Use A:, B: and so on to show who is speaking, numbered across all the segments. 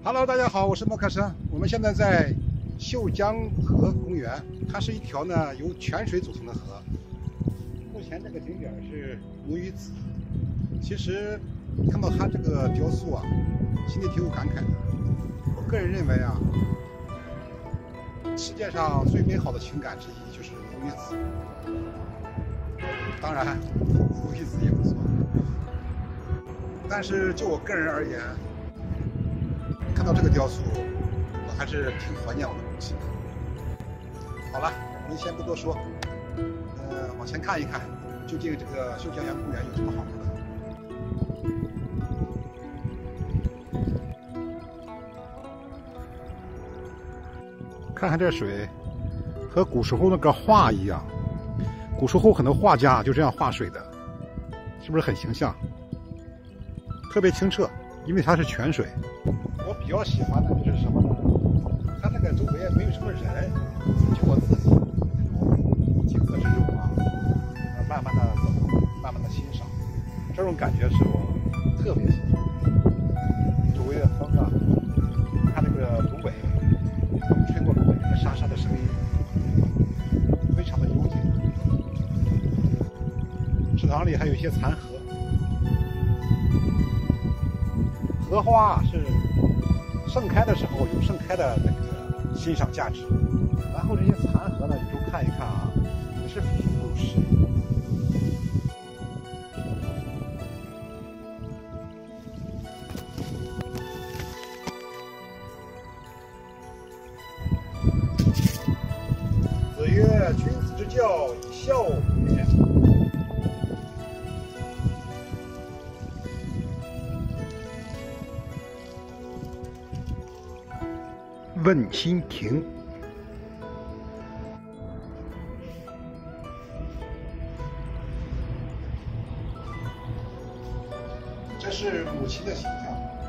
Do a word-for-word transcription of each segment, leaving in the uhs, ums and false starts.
A: Hello， 大家好，我是莫克生。我们现在在秀江河公园，它是一条呢由泉水组成的河。目前这个景点是母鱼子。其实看到它这个雕塑啊，心里挺有感慨的。我个人认为啊，世界上最美好的情感之一就是母鱼子。当然，母鱼子也不错。但是就我个人而言，看到这个雕塑，我还是挺怀念我的母亲的。好了，我们先不多说，呃，往前看一看，究竟这个秀江园公园有什么好玩的？看看这水，和古时候那个画一样。古时候很多画家就这样画水的，是不是很形象？特别清澈，因为它是泉水。我比较喜欢的就是什么呢？它那个周围没有什么人，就我自己景色之中啊，慢慢的走，慢慢的欣赏，这种感觉是我特别喜欢。周围的风啊，它那个芦苇，风吹过芦苇那个沙沙的声音，非常的幽静。池塘里还有一些残荷，荷花是盛开的时候有盛开的那个欣赏价值，然后这些残荷呢，你就看一看啊，也是栩如生。子曰：“君子之教，以孝也。”问心亭，这是母亲的形象。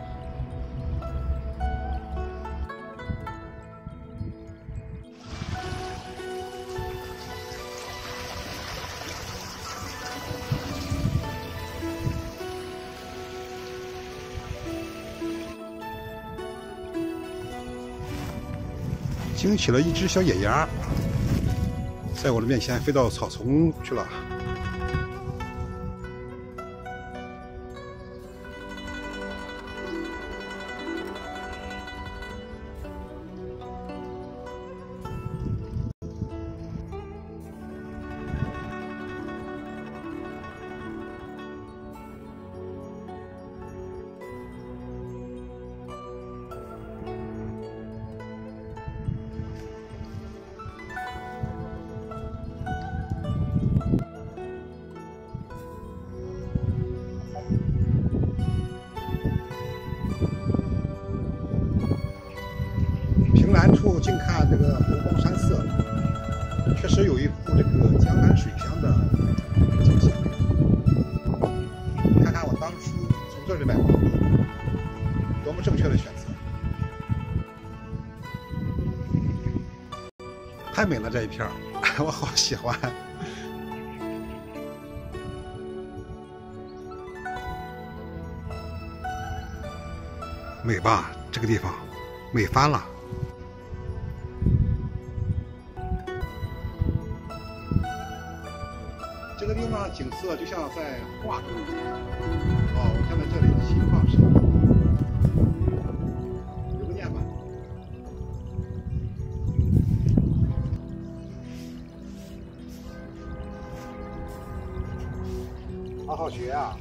A: 惊起了一只小野鸭，在我的面前飞到草丛去了。凭栏处静看这个湖光山色，确实有一幅这个江南水乡的景象。看看我当初从这里买房子，多么正确的选择！太美了这一片，我好喜欢。美吧？这个地方美翻了。这个地方景色就像在画中一样。哦，我看到这里的情况是留个念吧。好好学啊！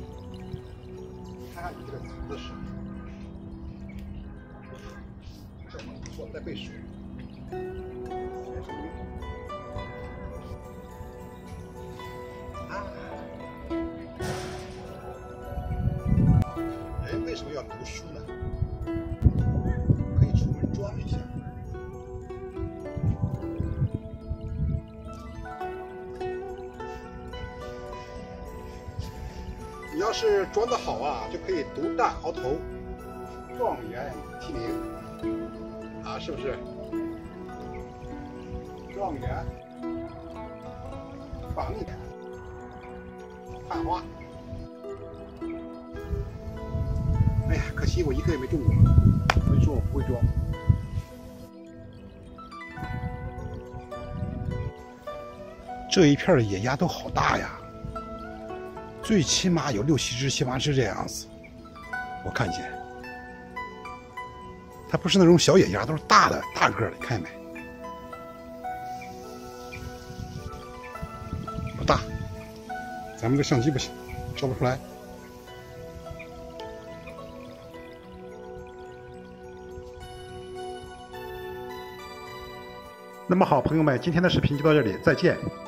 A: 看看你这个姿势，这么不错，在背水。学什么？人为什么要读书呢？可以出门装一下。你要是装得好啊，就可以独占鳌头，状元提名啊，是不是？状元、榜眼、探花。哎呀，可惜。 惜我一个也没中过，所以说我不会装。这一片的野鸭都好大呀，最起码有六七只、七八只这样子。我看见，它不是那种小野鸭，都是大的、大个的，你看见没？不大，咱们这相机不行，照不出来。那么好，朋友们，今天的视频就到这里，再见。